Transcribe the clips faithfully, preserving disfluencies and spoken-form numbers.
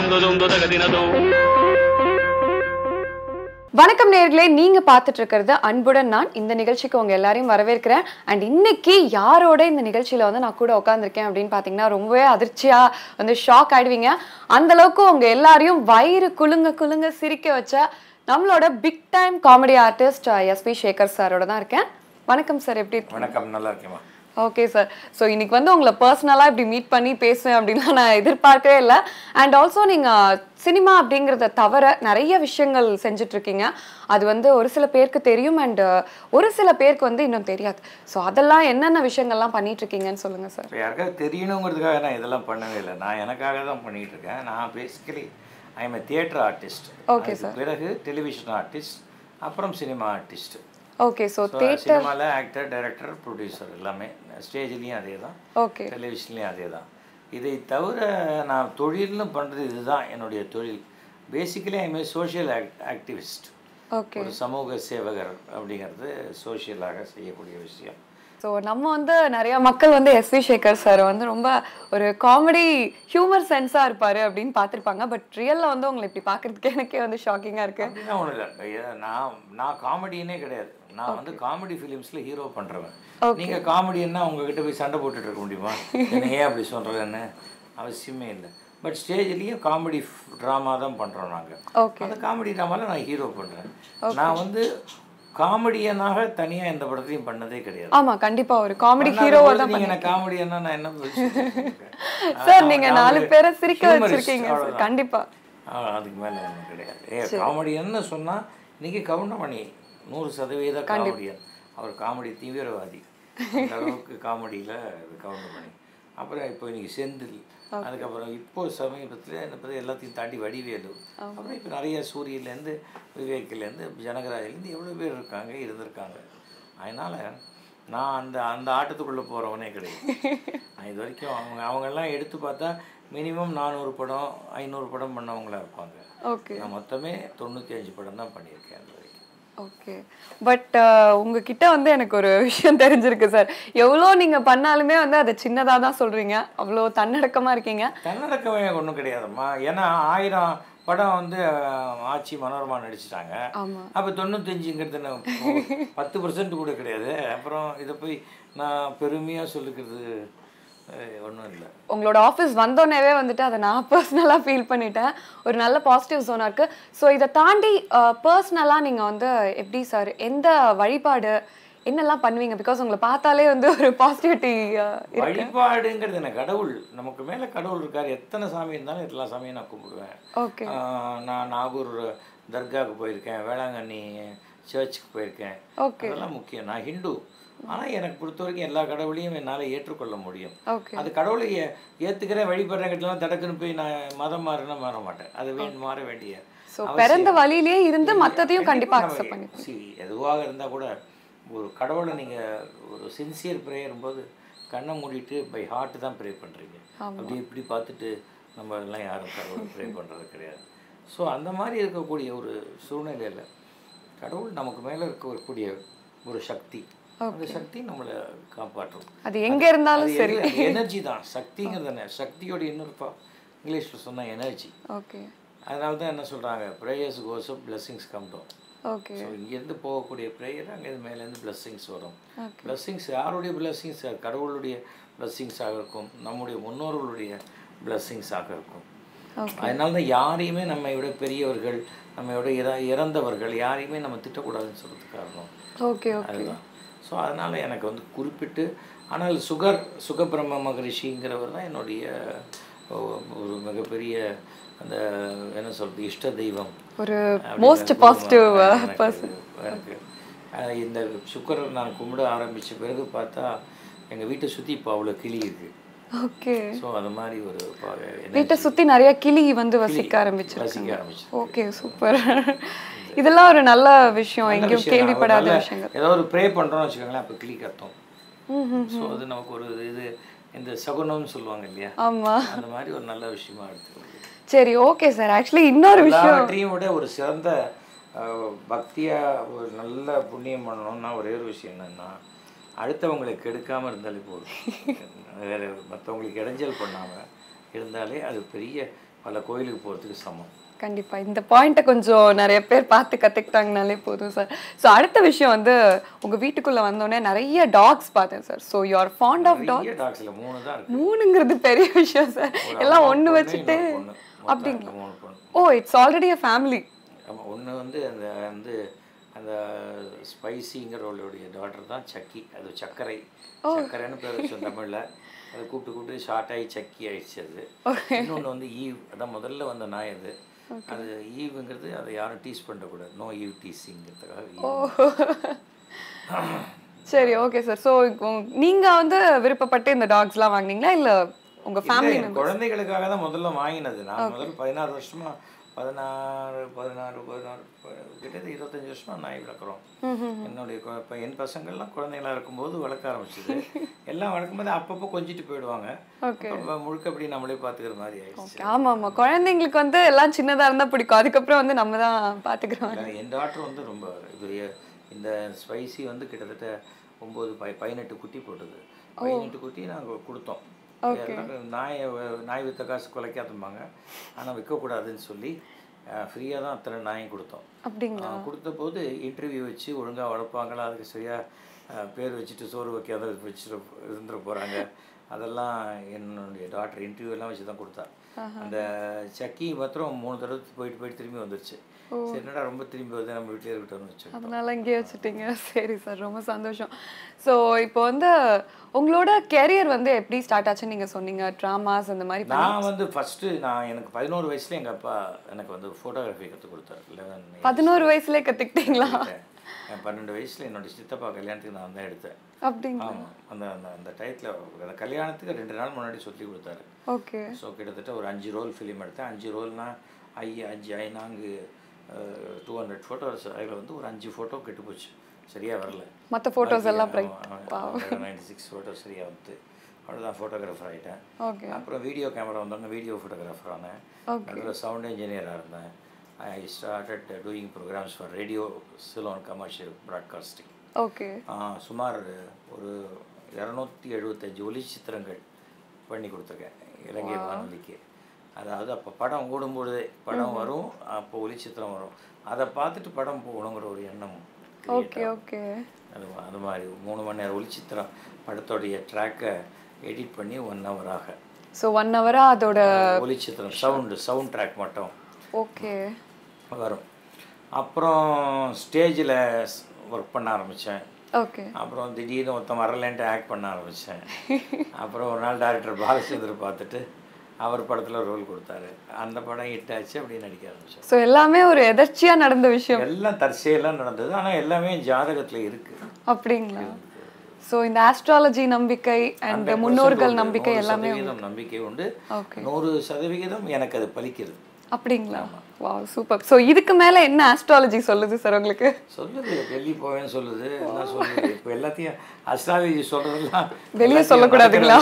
வணக்கம் நேயர்களே, நீங்க பார்த்துட்டு இருக்கிறது அன்புடன் நான். இந்த நிகழ்ச்சிக்கு உங்க எல்லாரையும் வரவேற்கிறேன். அண்ட் இன்னைக்கு யாரோட இந்த நிகழ்ச்சியில வந்து நான் கூட உட்காந்துருக்கேன் அப்படின்னு பாத்தீங்கன்னா ரொம்பவே அதிர்ச்சியா வந்து ஷாக் ஆயிடுவீங்க. அந்த அளவுக்கு உங்க எல்லாரையும் வயிறு குலுங்க குலுங்க சிரிக்க வச்ச நம்மளோட big time comedy artist S V Sekar சாரோட தான் இருக்கேன். வணக்கம் சார், எப்படி இருக்கீங்க? வணக்கம், நல்லா இருக்கேம்மா. Okay sir. ஸோ இன்னைக்கு வந்து உங்களை பர்சனலாக இப்படி மீட் பண்ணி பேசுவேன் அப்படின்லாம் நான் எதிர்பார்க்கவே இல்லை. அண்ட் ஆல்சோ நீங்கள் சினிமா அப்படிங்கிறத தவிர நிறைய விஷயங்கள் செஞ்சிட்ருக்கீங்க. அது வந்து ஒரு சில பேருக்கு தெரியும் அண்ட் ஒரு சில பேருக்கு வந்து இன்னும் தெரியாது. ஸோ அதெல்லாம் என்னென்ன விஷயங்கள்லாம் பண்ணிகிட்ருக்கீங்கன்னு சொல்லுங்கள் சார். இப்போ யாருக்காவது தெரியணுங்கிறதுக்காக நான் இதெல்லாம் பண்ணவே இல்லை. நான் எனக்காக தான் பண்ணிகிட்டு இருக்கேன். நான் basically I am a theatre artist. Okay sir. பிறகு டெலிவிஷன் ஆர்டிஸ்ட், அப்புறம் cinema artist. Okay. So theatre, சினிமாவில் ஆக்டர், டைரக்டர், ப்ரொடியூசர் எல்லாமே. ஸ்டேஜ்லேயும் அதே தான், ஓகே, டெலிவிஷன்லேயும் அதே தான். இதை தவிர நான் தொழில்னு பண்ணுறது இதுதான் என்னுடைய தொழில். Basically I am a social activist. Okay. ஒரு சமூக சேவகர் அப்படிங்கிறது சோஷியலாக செய்யக்கூடிய விஷயம். ஸோ நம்ம வந்து நிறைய மக்கள் வந்து எஸ்வி சேகர் சார் வந்து ரொம்ப ஒரு காமெடி ஹியூமர் சென்ஸாக இருப்பார் அப்படின்னு பார்த்துருப்பாங்க. பட் ரியலில் வந்து உங்களை இப்படி பார்க்குறதுக்கு எனக்கே வந்து ஷாக்கிங்காக இருக்குது. அப்படின்னா ஒன்றும் இல்லை, நான் நான் காமெடினே கிடையாது. நான் வந்து காமெடி ஃபிலிம்ஸில் ஹீரோ பண்ணுறவன். நீங்கள் காமெடின்னா உங்ககிட்ட போய் சண்டை போட்டுட்டு இருக்க முடியுமா? என்ன ஏன் அப்படி சொல்கிறேன்னு அவசியமே இல்லை. பட் ஸ்டேஜ்லேயும் காமெடி ட்ராமா தான் பண்ணுறோம் நாங்கள். ஓகே. அந்த காமெடி ட்ராமாவில் நான் ஹீரோ பண்ணுறேன். நான் வந்து காமெடியனாக தனியாக எந்த படத்தையும் பண்ணதே கிடையாது. ஆமா, கண்டிப்பா ஒரு காமெடி ஹீரோவா தான் பண்ணீங்க. நான் காமெடியனா நான் என்ன சார், நீங்க நாலு பேரை சிரிக்க வச்சிருக்கீங்க சார். கண்டிப்பா அதுக்கு மேல ஒன்றும் கிடையாது. ஏ காமெடியன்னு சொன்னா இன்னைக்கு கவுண்டமணி நூறு சதவீத காமெடியன். அவர் காமெடி தீவிரவாதி. அந்த அளவுக்கு காமெடியில் கவுண்டமணி. அப்புறம் இப்போ இன்னைக்கு செந்தில், அதுக்கப்புறம் இப்போ சமீபத்தில் என்ன எல்லாத்தையும் தாண்டி வடிவேலு, அப்புறம் இப்போ நிறைய சூரியன்லேருந்து விவேக்லேருந்து ஜனகராஜிலேருந்து எவ்வளோ பேர் இருக்காங்க, இருந்திருக்காங்க. அதனால் நான் அந்த அந்த ஆட்டத்துக்குள்ளே போகிறவனே கிடையாது. நான் இது வரைக்கும் அவங்க அவங்கெல்லாம் எடுத்து பார்த்தா மினிமம் நானூறு படம் ஐநூறு படம் பண்ணவங்களாக இருப்பாங்க. ஓகே. நான் மொத்தமே தொண்ணூற்றி அஞ்சு படம் தான் பண்ணியிருக்கேன் அது வரைக்கும். ஓகே. பட் உங்ககிட்ட வந்து எனக்கு ஒரு விஷயம் தெரிஞ்சிருக்கு சார். எவ்வளோ நீங்கள் பண்ணாலுமே வந்து அதை சின்னதாக தான் சொல்கிறீங்க. அவ்வளோ தன்னடக்கமாக இருக்கீங்க. தன்னடக்கமே ஒன்றும் கிடையாதும்மா. ஏன்னா ஆயிரம் படம் வந்து ஆட்சி மனோரமா நடிச்சிட்டாங்க. அப்போ தொண்ணூத்தஞ்சுங்கிறது பத்து பர்சன்ட் கூட கிடையாது. அப்புறம் இதை போய் நான் பெருமையாக சொல்லிக்கிறது ஒன்றும் இல்லை. உங்களோட ஆஃபீஸ் வந்தோடனே வந்துட்டு அதை நான் பர்சனலாக ஃபீல் பண்ணிட்டேன். ஒரு நல்ல பாசிட்டிவ் ஜோனாக இருக்குது. ஸோ இதை தாண்டி பர்சனலாக நீங்கள் வந்து எப்படி சார், எந்த வழிபாடு என்னெல்லாம் பண்ணுவீங்க? பிகாஸ் உங்களை பார்த்தாலே வந்து ஒரு பாசிட்டிவிட்டி. வழிபாடுங்கிறது என்ன, கடவுள் நமக்கு மேலே கடவுள் இருக்கார். எத்தனை சாமி இருந்தாலும் எல்லா சாமியும் நான் கும்பிடுவேன். ஓகே. நான் நாகூர் தர்காவுக்கு போயிருக்கேன், வேளாங்கண்ணி சர்ச்சுக்கு போயிருக்கேன். ஓகே. அதெல்லாம் முக்கியம். நான் ஹிந்து. ஆனால் எனக்கு பொறுத்த வரைக்கும் எல்லா கடவுளையும் என்னால் ஏற்றுக்கொள்ள முடியும். ஓகே. அது கடவுளை ஏற்றுக்கிறேன் வழிபடுறேங்கிட்டலாம் தடக்குன்னு போய் நான் மதம் மாறினா மாற மாட்டேன். அது வேணும் மாற வேண்டிய பிறந்த வழியிலேயே இருந்து மற்றதையும் கண்டிப்பாக அக்செப்ட் பண்ணி. சி எதுவாக இருந்தால் கூட ஒரு கடவுளை நீங்கள் ஒரு சின்சியர் ப்ரேயரும் போது கண்ணை மூடிட்டு பை ஹார்ட்டு தான் ப்ரே பண்ணுறீங்க. அப்படி இப்படி பார்த்துட்டு நம்ம எல்லாம் யாரும் கடவுளை ப்ரே பண்ணுறது கிடையாது. ஸோ அந்த மாதிரி இருக்கக்கூடிய ஒரு சூழ்நிலையில் கடவுள் நமக்கு மேலே இருக்கக்கூடிய ஒரு சக்தி, அந்த சக்தி நம்மளை காப்பாற்றும். அது எங்கே இருந்தாலும் சரி, எனர்ஜி தான் சக்திங்கிறது. என்ன சக்தியோட இன்னொரு இங்கிலீஷில் சொன்னால் எனர்ஜி. ஓகே. அதனால தான் என்ன சொல்கிறாங்க, prayers goes up blessings come down. Okay. So இங்கேருந்து போகக்கூடிய ப்ரேயர் அங்கேருந்து மேலேருந்து பிளெஸிங்ஸ் வரும். பிளெஸிங்ஸ் யாருடைய பிளெஸிங்ஸ்? கடவுளுடைய பிளெஸிங்ஸாக இருக்கும், நம்முடைய முன்னோர்களுடைய பிளெஸிங்ஸாக இருக்கும். அதனால தான் யாரையுமே நம்மை விட பெரியவர்கள், நம்மை விட இற இறந்தவர்கள் யாரையுமே நம்ம திட்டக்கூடாதுன்னு சொல்கிறதுக்கு காரணம். ஓகே. அதுதான். ஸோ அதனால் எனக்கு வந்து குறிப்பிட்டு, ஆனால் சுகர் சுகபிரம்ம மகரிஷிங்கிறவர் தான் என்னுடைய ஒரு மிகப்பெரிய அந்த என்ன சொல்கிறது இஷ்ட தெய்வம், ஒரு மோஸ்ட் பாசிட்டிவ் பர்சன். எனக்கு இந்த சுக்கரர் நான் கும்பிட ஆரம்பித்த பிறகு பார்த்தா எங்கள் வீட்டை சுற்றி இப்போ அவ்வளோ கிளி இருக்குது. ஓகே. ஸோ அது மாதிரி ஒரு வீட்டை சுற்றி நிறைய கிளி வந்து வசிக்க ஆரம்பிச்சு வசிக்க ஆரம்பிச்சு. Okay, super. இதெல்லாம் ஒரு நல்ல விஷயம், எங்கேயும் கேள்விப்படாத விஷயங்கள். ஏதோ ஒரு ப்ரே பண்ணுறோம்னு வச்சுக்கோங்களேன், அப்போ கிளி கத்தும். ஸோ அது நமக்கு ஒரு இது இந்த சகுனம்னு சொல்லுவாங்க இல்லையா, ஆமாம், அந்த மாதிரி ஒரு நல்ல விஷயமா எடுத்துக்கோங்க. சரி, ஓகே சார். ஆக்சுவலி இன்னொரு விஷயம், எல்லாவற்றையும் விட ஒரு சிறந்த பக்தியாக ஒரு நல்ல புண்ணியம் பண்ணணும்னா ஒரே ஒரு விஷயம் என்னென்னா, அடுத்தவங்களை கெடுக்காமல் இருந்தாலே போதும். வேறு மற்றவங்களுக்கு இடைஞ்சல் பண்ணாமல் இருந்தாலே அது பெரிய பல கோயிலுக்கு போகிறதுக்கு சமம். கண்டிப்பா இந்த பாயிண்ட்டை கொஞ்சம் நிறைய பேர் பார்த்து கற்றுக்கிட்டாங்கனாலே போதும் சார். ஸோ அடுத்த விஷயம் வந்து உங்கள் வீட்டுக்குள்ளே வந்தோடனே நிறைய டாக்ஸ் பார்த்தேன் sir. So you are fond of dog. டாக்ஸில் மூணு தான் இருக்கு. மூணுங்கிறது பெரிய விஷயம் சார். எல்லாம் ஒன்று வச்சுட்டு அப்படிங்களா? மூணு பொண்ணு. Oh it's already a family. ஆமாம். ஒன்று வந்து அந்த வந்து அந்த ஸ்பைசிங்கிறவளுடைய டாட்டர் தான் சக்கி. அது சர்க்கரை சர்க்கரைன்னு பேர் வச்சோம் தமிழில். அதை கூப்பிட்டு கூப்பிட்டு ஷார்ட் ஆகி சக்கி ஆயிடுச்சு. அது இன்னொன்று வந்து ஈவ். அதான் முதல்ல வந்த நாய். அது அது ஈவுங்கிறது அதை யாரும் டீஸ் பண்ணக்கூடாது. நோ ஈவ் டீஸிங்கிறதுக்காக. சரி ஓகே சார். ஸோ நீங்கள் வந்து விருப்பப்பட்டு இந்த டாக்ஸ்லாம் வாங்கினீங்களா இல்லை உங்கள் ஃபேமிலி குழந்தைகளுக்காக தான் முதல்ல வாங்கினது. நான் முதல்ல பதினாறு வருஷமா பதினாறு பதினாறு பதினாறு கிட்டத்தட்ட இருபத்தஞ்சி வருஷமா நாய் வளர்க்குறோம். என்னுடைய இப்போ என் பசங்கள்லாம் குழந்தைங்களா இருக்கும்போது வளர்க்க ஆரம்பிச்சிது. எல்லாம் வளர்க்கும்போது அப்பப்போ கொஞ்சிட்டு போயிடுவாங்க. முழுக்க அப்படி நம்மளே பார்த்துக்கிற மாதிரி ஆயிடுச்சு. ஆமாம் ஆமாம். குழந்தைங்களுக்கு வந்து எல்லாம் சின்னதாக இருந்தால் பிடிக்கும். அதுக்கப்புறம் வந்து நம்ம தான் பார்த்துக்கிறோம். என் டாக்டர் வந்து ரொம்ப இது இந்த ஸ்பைசி வந்து கிட்டத்தட்ட ஒம்பது பை பதினெட்டு குட்டி போட்டது. பதினெட்டு குட்டி நாங்கள் கொடுத்தோம். நாய் நாய் விற்ற காசு குலைக்காதும்பாங்க. ஆனால் விற்கக்கூடாதுன்னு சொல்லி ஃப்ரீயாக தான் அத்தனை நாயும் கொடுத்தோம். அப்படிங்களா? கொடுத்த போது இன்டர்வியூ வச்சு ஒழுங்காக வளர்ப்பாங்களா, அதுக்கு சரியாக பேர் வச்சுட்டு சோறு வைக்காத வச்சுட்டு இருந்துட போகிறாங்க. அதெல்லாம் என்னுடைய டாக்டர் இன்டர்வியூ எல்லாம் வச்சு தான் கொடுத்தா. அந்த சக்கி மாத்திரம் மூணு தடவை போயிட்டு போயிட்டு திரும்பி வந்துருச்சு. சரி என்னடா ரொம்ப திரும்பி வந்து நம்ம வீட்டிலே இருக்கட்டும்னு வச்சோம். அதனால இங்கேயே வச்சுட்டீங்க. சரி சார் ரொம்ப சந்தோஷம். ஸோ இப்போ வந்து உங்களோட கேரியர் வந்து எப்படி ஸ்டார்ட் ஆச்சுன்னு நீங்கள் சொன்னீங்க. ட்ராமாஸ் அந்த மாதிரி. நான் வந்து ஃபஸ்ட்டு நான் எனக்கு பதினோரு வயசுல எங்கள் அப்பா எனக்கு வந்து ஃபோட்டோகிராஃபி கற்றுக் கொடுத்தாரு. லெவன் பதினோரு வயசுலேயே கற்றுக்கிட்டீங்களா? பன்னெண்டு வயசில் என்னோடய சித்தப்பா கல்யாணத்துக்கு நான் தான் எடுத்தேன். அப்படிங்களா? ஆமாம். அந்த அந்த அந்த டயத்தில் அந்த கல்யாணத்துக்கு ரெண்டு நாள் முன்னாடி சொல்லி கொடுத்தாரு. ஓகே. ஸோ கிட்டத்தட்ட ஒரு அஞ்சு ரோல் ஃபிலிம் எடுத்தேன். அஞ்சு ரோல்னால் ஐ அஞ்சு ஐ நான்கு டூ ஹண்ட்ரட் ஃபோட்டோஸ். அதில் வந்து ஒரு அஞ்சு ஃபோட்டோ கெட்டு போச்சு, சரியாக வரல. மற்ற ஃபோட்டோஸ் எல்லாம் நைன்டி சிக்ஸ் ஃபோட்டோஸ் சரியாக வந்து அவ்வளோதான் ஃபோட்டோகிராஃபர் ஆகிட்டேன். ஓகே. அப்புறம் வீடியோ கேமரா வந்தோடனே வீடியோ ஃபோட்டோகிராஃபர் ஆனேன். அதில் சவுண்ட் இன்ஜினியராக இருந்தேன். I started doing programmes for radio Ceylon commercial broadcasting. Okay. சுமார் ஒரு இரநூத்தி எழுபத்தஞ்சு ஒளி சித்திரங்கள் பண்ணி கொடுத்துருக்கேன் இலங்கை வானொலிக்கு. அதாவது அப்போ படம் ஓடும்போது படம் வரும், அப்போ ஒளிச்சித்திரம் வரும். அதை பார்த்துட்டு படம் போகணுங்கிற ஒரு எண்ணம். Okay okay. அது அது மாதிரி மூணு மணி நேரம் ஒளிச்சித்திரம் படத்தோடைய ட்ராக்கை எடிட் பண்ணி ஒன் ஹவராக. ஸோ ஒன் ஹவராக அதோட ஒளிச்சித்திரம் சவுண்டு சவுண்ட் ட்ராக் மட்டும் ஓகே வரும். அப்புறம் ஸ்டேஜில் ஒர்க் பண்ண ஆரம்பித்தேன். ஓகே. அப்புறம் திடீர்னு ஒருத்தன் வரலன்ட்டு ஆக்ட் பண்ண ஆரம்பித்தேன். அப்புறம் ஒரு நாள் டைரக்டர் பாலச்சந்தர் பார்த்துட்டு அவர் படத்தில் ரோல் கொடுத்தாரு. அந்த படம் ஹிட் ஆச்சு, அப்படியே நடிக்க ஆரம்பித்தேன். ஸோ எல்லாமே ஒரு எதர்ச்சியாக நடந்த விஷயம். எல்லாம் தற்செயலாக நடந்தது, ஆனால் எல்லாமே ஜாதகத்தில் இருக்குது. அப்படிங்களா? ஸோ இந்த ஆஸ்ட்ராலஜி நம்பிக்கை அண்ட் முன்னோர்கள் நம்பிக்கை எல்லாமே நம்பிக்கை உண்டு. நூறு சதவிகிதம் எனக்கு அது பலிக்கிறது. அப்படிங்களா? வா சூப்பர். ஸோ இதுக்கு மேலே என்ன ஆஸ்ட்ராலஜி சொல்லுது சார் உங்களுக்கு? சொல்லுது, வெளியே போவேன்னு சொல்லுது, எல்லாம் சொல்லுது. இப்போ எல்லாத்தையும் அஸ்ட்ராலஜி சொல்கிறதெல்லாம் வெளியே சொல்லக்கூடாதுங்களா?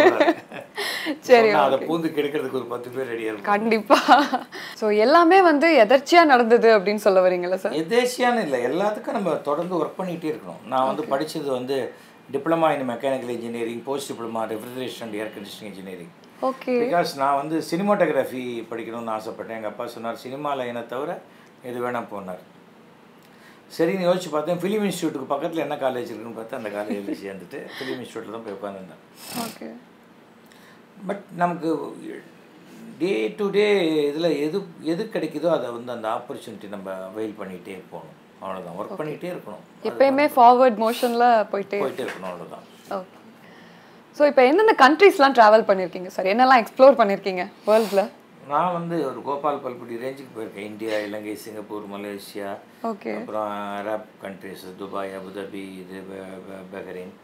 சரி, அதை பூந்து கெடுக்கிறதுக்கு ஒரு பத்து பேர் ரெடியாக இருக்கும். கண்டிப்பாக. ஸோ எல்லாமே வந்து எதர்ச்சியாக நடந்தது அப்படின்னு சொல்ல வரீங்களா சார்? எதேர்ச்சியானு இல்லை, எல்லாத்துக்கும் நம்ம தொடர்ந்து ஒர்க் பண்ணிகிட்டே இருக்கணும். நான் வந்து படித்தது வந்து diploma in mechanical engineering, post diploma refrigeration and air conditioning engineering. Okay. Because நான் வந்து சினிமாட்டோகிராஃபி படிக்கணும்னு ஆசைப்பட்டேன். எங்கள் அப்பா சொன்னார் சினிமாவில் என்ன தவிர எது வேணால் போனார். சரின்னு யோசிச்சு பார்த்தேன். ஃபிலிம் இன்ஸ்டியூட்டுக்கு பக்கத்தில் என்ன காலேஜ் இருக்குன்னு பார்த்தா அந்த காலேஜில் சேர்ந்துட்டு ஃபிலிம் இன்ஸ்டியூட்டில் தான் போய் உட்காந்துருந்தேன். ஓகே. பட் நமக்கு டே டு டே இதில் எது எது கிடைக்குதோ அதை வந்து அந்த ஆப்பர்ச்சுனிட்டி நம்ம அவைல் பண்ணிகிட்டே போகணும். அவ்வளோதான், ஒர்க் பண்ணிகிட்டே இருக்கணும். எப்பயுமே ஃபார்வர்ட் மோஷனில் போயிட்டே போயிட்டே இருக்கணும், அவ்வளோதான். ஓகே. ஸோ இப்போ எந்தெந்த கண்ட்ரீஸ்லாம் ட்ராவல் பண்ணியிருக்கீங்க சார்? என்னெல்லாம் எக்ஸ்ப்ளோர் பண்ணியிருக்கீங்க வேர்ல்டில்? நான் வந்து ஒரு கோபால் பல்புடி ரேஞ்சுக்கு போயிருக்கேன். India, Ilangai, Singapore, Malaysia, okay, அப்புறம் அரப் கண்ட்ரிஸ், துபாய், அபுதாபி, இது பஹ்ரைன்,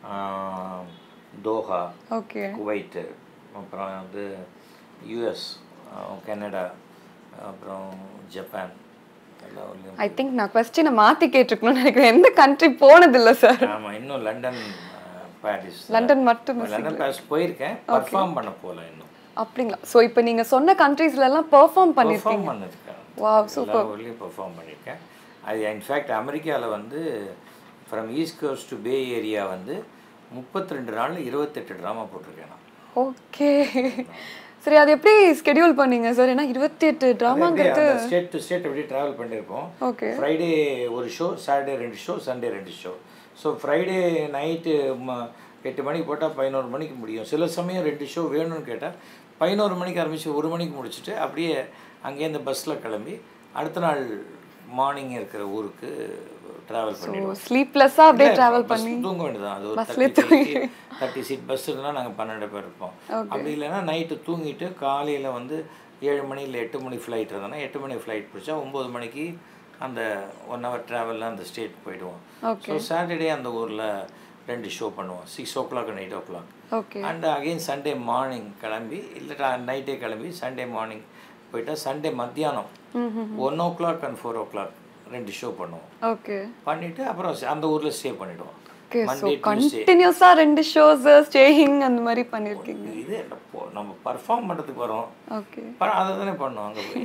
தோஹா, ஓகே, குவைட்டு, அப்புறம் வந்து யூஎஸ், கனடா, அப்புறம் ஜப்பான். ஐ திங்க் நான் கொஸ்டினை மாற்றி கேட்டிருக்கணும்னு நினைக்கிறேன். எந்த கண்ட்ரி போனதில்லை சார்? ஆமாம், இன்னும் லண்டன், பாரிஸ். லண்டன் மட்டும் லண்டன் பாரிஸ் போயிருக்கேன், பர்ஃபார்ம் பண்ண போகல இன்னும். அப்படிங்களா? ஸோ இப்போ நீங்கள் சொன்ன கண்ட்ரீஸ்லாம் பெர்ஃபார்ம் பண்ணியிருக்கீங்க? பண்ணியிருக்கேன். Wow, super. ஊர்லேயும் பெர்ஃபார்ம் பண்ணியிருக்கேன். அது இன்ஃபேக்ட் அமெரிக்காவில் வந்து from east coast to bay area வந்து முப்பத்தி ரெண்டு நாளில் இருபத்தெட்டு ட்ராமா போட்டிருக்கேன் நான். ஓகே. சரி, அது எப்படி ஸ்கெடியூல் பண்ணீங்க சார்? ஏன்னா இருபத்தி எட்டு ட்ராமாங்கிறது ஸ்டேட் டு ஸ்டேட் அப்படியே ட்ராவல் பண்ணியிருப்போம். ஓகே. ஃப்ரைடே ஒரு ஷோ, சாட்டர்டே ரெண்டு ஷோ, சண்டே ரெண்டு ஷோ. ஸோ ஃப்ரைடே நைட்டு எட்டு மணிக்கு போட்டால் பதினோரு மணிக்கு முடியும். சில சமயம் ரெண்டு ஷோ வேணும்னு கேட்டால் பதினோரு மணிக்கு ஆரம்பித்து ஒரு மணிக்கு முடிச்சுட்டு அப்படியே அங்கேருந்து பஸ்ஸில் கிளம்பி அடுத்த நாள் மார்னிங் இருக்கிற ஊருக்கு ட்ராவல் பண்ணிடுவோம். ஸ்லீப்லெஸ்ஸா அப்படியே ட்ராவல் பண்ணி தூங்க வேண்டியதான். அது ஒரு தேர்ட்டி தேர்ட்டி சீட் பஸ் இருந்தால் நாங்கள் பன்னெண்டு பேர் இருப்போம். அப்படி இல்லைன்னா நைட்டு தூங்கிட்டு காலையில் வந்து ஏழு மணி இல்லை எட்டு மணி ஃப்ளைட் இருந்தோன்னா எட்டு மணி ஃப்ளைட் பிடிச்சா ஒம்பது மணிக்கு அந்த ஒன் ஹவர் ட்ராவலில் அந்த ஸ்டேட் போயிடுவோம். ஸோ சாட்டர்டே அந்த ஊரில் ரெண்டு ஷோ பண்ணுவோம், six o'clock and eight o'clock. Okay. And again Sunday morning கிளம்பி இல்லை நைட்டே கிளம்பி சண்டே மார்னிங் போயிட்டா சண்டே மத்தியானம் one o'clock and four o'clock ரெண்டு ஷோ பண்ணுவோம். ஓகே. பண்ணிட்டு அப்புறம் அந்த ஊர்ல ஸ்டே பண்ணிடுவோம். ஓகே. சோ கண்டினியூஸா ரெண்டு ஷோஸ் ஸ்டேயிங் அந்த மாதிரி பண்ணிருக்கீங்க. இது நம்ம பெர்ஃபார்ம் பண்றதுக்கு வரோம். ஓகே. அப்புறம் அதை தானே பண்ணுவோம் அங்க போய்.